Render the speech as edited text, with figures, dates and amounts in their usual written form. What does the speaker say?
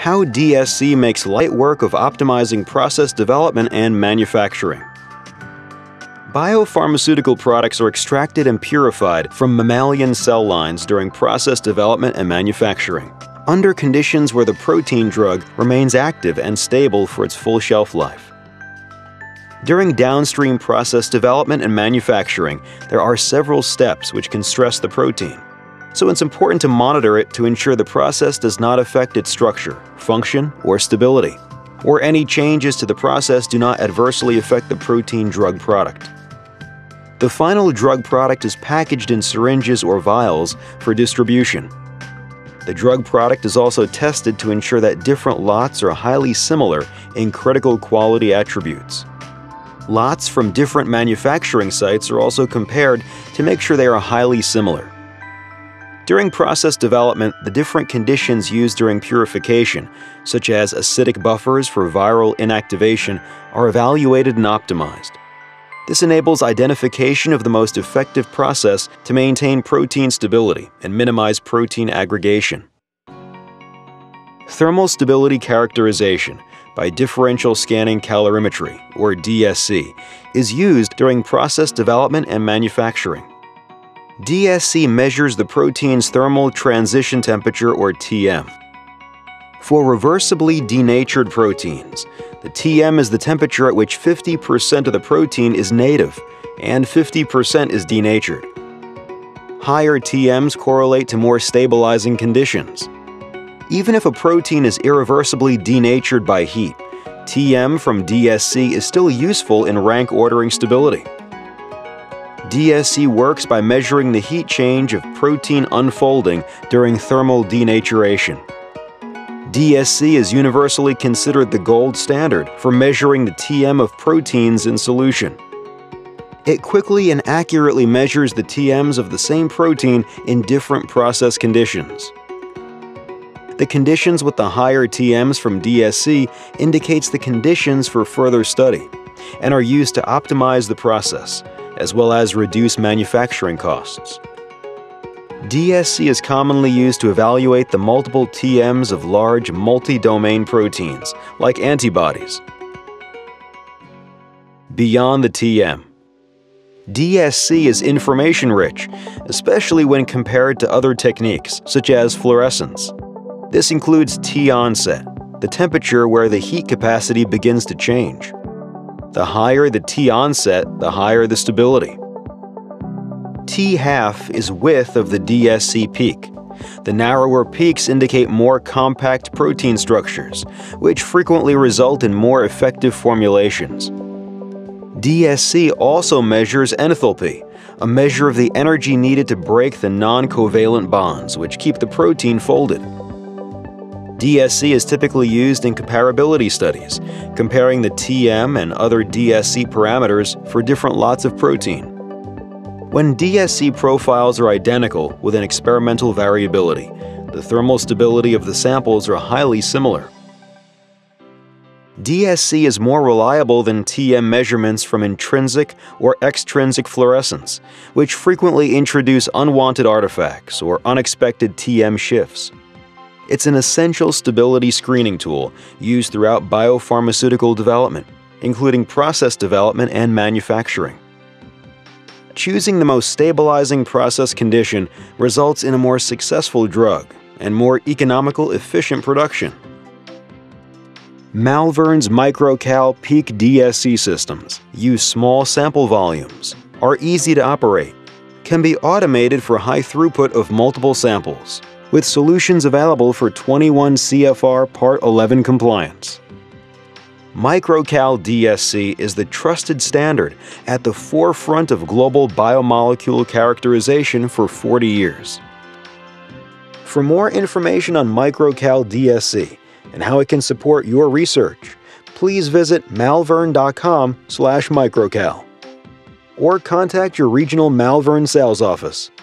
How DSC makes light work of optimizing process development and manufacturing. Biopharmaceutical products are extracted and purified from mammalian cell lines during process development and manufacturing, under conditions where the protein drug remains active and stable for its full shelf life. During downstream process development and manufacturing, there are several steps which can stress the protein, so it's important to monitor it to ensure the process does not affect its structure, function, or stability, or any changes to the process do not adversely affect the protein drug product. The final drug product is packaged in syringes or vials for distribution. The drug product is also tested to ensure that different lots are highly similar in critical quality attributes. Lots from different manufacturing sites are also compared to make sure they are highly similar. During process development, the different conditions used during purification, such as acidic buffers for viral inactivation, are evaluated and optimized. This enables identification of the most effective process to maintain protein stability and minimize protein aggregation. Thermal stability characterization by Differential Scanning Calorimetry, or DSC, is used during process development and manufacturing. DSC measures the protein's thermal transition temperature, or TM. For reversibly denatured proteins, the TM is the temperature at which 50% of the protein is native and 50% is denatured. Higher TMs correlate to more stabilizing conditions. Even if a protein is irreversibly denatured by heat, TM from DSC is still useful in rank ordering stability. DSC works by measuring the heat change of protein unfolding during thermal denaturation. DSC is universally considered the gold standard for measuring the TM of proteins in solution. It quickly and accurately measures the TMs of the same protein in different process conditions. The conditions with the higher TMs from DSC indicates the conditions for further study and are used to optimize the process, as well as reduce manufacturing costs. DSC is commonly used to evaluate the multiple TMs of large multi-domain proteins, like antibodies. Beyond the TM. DSC is information-rich, especially when compared to other techniques, such as fluorescence. This includes T-onset, the temperature where the heat capacity begins to change. The higher the T-onset, the higher the stability. T-half is width of the DSC peak. The narrower peaks indicate more compact protein structures, which frequently result in more effective formulations. DSC also measures enthalpy, a measure of the energy needed to break the non-covalent bonds, which keep the protein folded. DSC is typically used in comparability studies, comparing the TM and other DSC parameters for different lots of protein. When DSC profiles are identical with an experimental variability, the thermal stability of the samples are highly similar. DSC is more reliable than TM measurements from intrinsic or extrinsic fluorescence, which frequently introduce unwanted artifacts or unexpected TM shifts. It's an essential stability screening tool used throughout biopharmaceutical development, including process development and manufacturing. Choosing the most stabilizing process condition results in a more successful drug and more economical, efficient production. Malvern's MicroCal Peak DSC systems use small sample volumes, are easy to operate, can be automated for high throughput of multiple samples, with solutions available for 21 CFR Part 11 compliance. MicroCal DSC is the trusted standard at the forefront of global biomolecule characterization for 40 years. For more information on MicroCal DSC and how it can support your research, please visit malvern.com/microcal or contact your regional Malvern sales office.